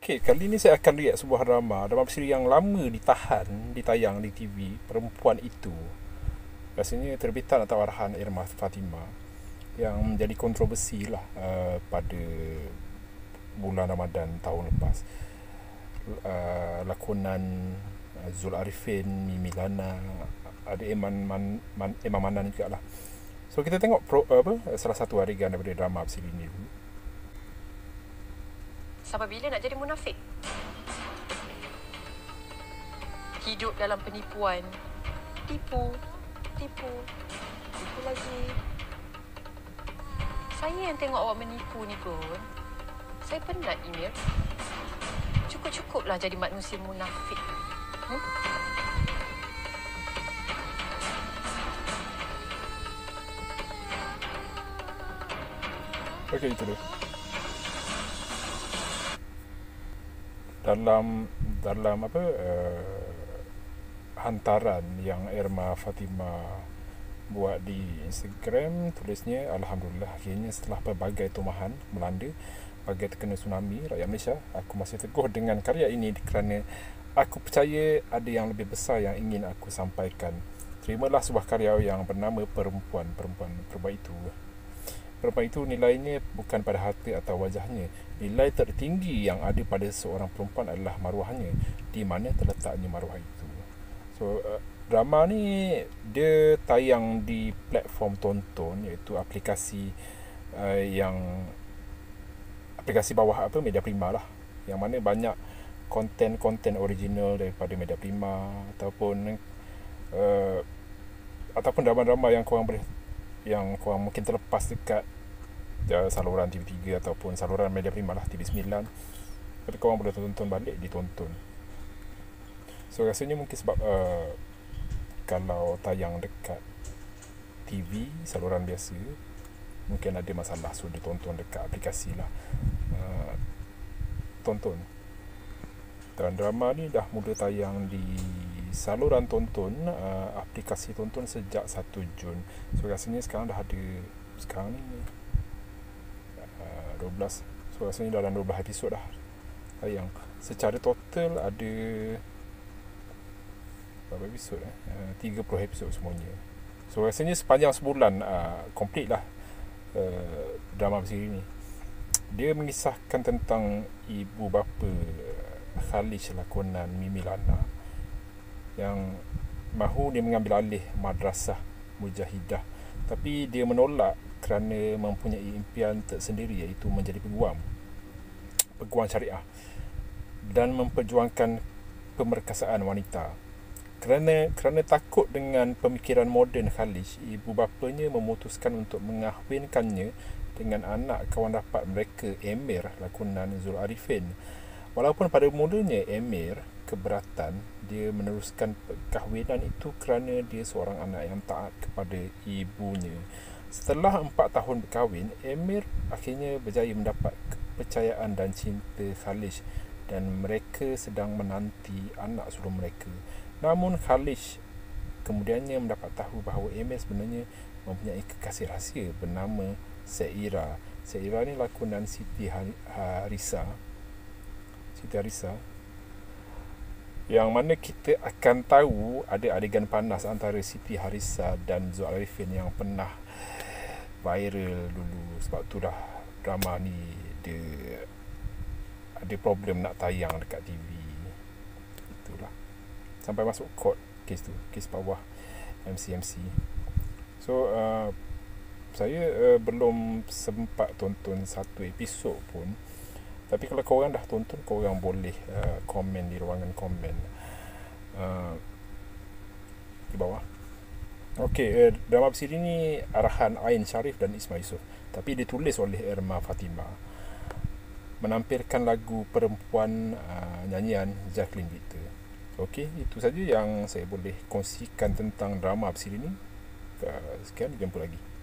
Okey, kali ni saya akan react sebuah drama bersiri yang lama ditayang di TV, Perempuan Itu. Rasanya terbitan atau arahan Irma Fatimah yang menjadi kontroversi lah pada bulan Ramadan tahun lepas. Lakonan Zul Arifin, Mimi Lana, ada Imam Manan juga lah. So kita tengok salah satu adegan daripada drama bersiri ni dulu. Sampai bila nak jadi munafik? Hidup dalam penipuan. Tipu lagi. Saya yang tengok awak menipu ni pun, saya penat, Emir. Cukup-cukuplah jadi manusia munafik. Okey, itu dia. Dalam hantaran yang Irma Fatimah buat di Instagram, tulisnya, Alhamdulillah, akhirnya setelah pelbagai tumahan melanda bagai terkena tsunami rakyat Malaysia, aku masih teguh dengan karya ini kerana aku percaya ada yang lebih besar yang ingin aku sampaikan. Terimalah sebuah karya yang bernama Perempuan Itu. Perempuan itu nilainya bukan pada harta atau wajahnya. Nilai tertinggi yang ada pada seorang perempuan adalah maruahnya. Di mana terletaknya maruah itu? So, drama ni dia tayang di platform tonton, iaitu aplikasi aplikasi bawah Media Prima lah. Yang mana banyak konten original daripada Media Prima ataupun drama-drama yang korang mungkin terlepas dekat saluran TV3 ataupun saluran Media Prima lah, TV9. Jadi korang boleh tonton balik, ditonton. So rasanya mungkin sebab kalau tayang dekat TV, saluran biasa, mungkin ada masalah, so ditonton dekat aplikasi lah. Tonton. Dan drama ni dah mula tayang di saluran tonton, aplikasi tonton sejak 1 Jun. So rasanya sekarang dah ada, sekarang ni 12. So rasanya dalam 12 episod dah tayang. Secara total ada berapa episod? 30 episod semuanya. So rasanya sepanjang sebulan complete lah drama bersiri ni. Dia mengisahkan tentang ibu bapa Khalij lakonan Mimi Lana yang mahu dia mengambil alih madrasah Mujahidah, tapi dia menolak kerana mempunyai impian tersendiri, iaitu menjadi peguam syariah dan memperjuangkan pemerkasaan wanita. Kerana takut dengan pemikiran moden Khalij, ibu bapanya memutuskan untuk mengahwinkannya dengan anak kawan rapat mereka, Emir lakonan Zul Arifin. Walaupun pada mulanya Emir keberatan, dia meneruskan perkahwinan itu kerana dia seorang anak yang taat kepada ibunya. Setelah 4 tahun berkahwin, Emir akhirnya berjaya mendapat kepercayaan dan cinta Khalij, dan mereka sedang menanti anak sulung mereka. Namun Khalij kemudiannya mendapat tahu bahawa Emir sebenarnya mempunyai kekasih rahsia bernama Saira. Saira ni lakonan Siti Harissa, yang mana kita akan tahu ada adegan panas antara Siti Harissa dan Zul Arifin yang pernah viral dulu. Sebab tu dah drama ni dia ada problem nak tayang dekat TV. Itulah, sampai masuk court kes tu, kes bawah MC. So saya belum sempat tonton satu episod pun. Tapi kalau korang dah tonton, korang boleh komen di ruangan komen di bawah. Okey, drama bersiri ni arahan Ain Sharif dan Ismail Yusof, tapi ditulis oleh Irma Fatimah. Menampilkan lagu Perempuan, nyanyian Jacqueline Victor. Okey, itu saja yang saya boleh kongsikan tentang drama bersiri ni. Sekian, jumpa lagi.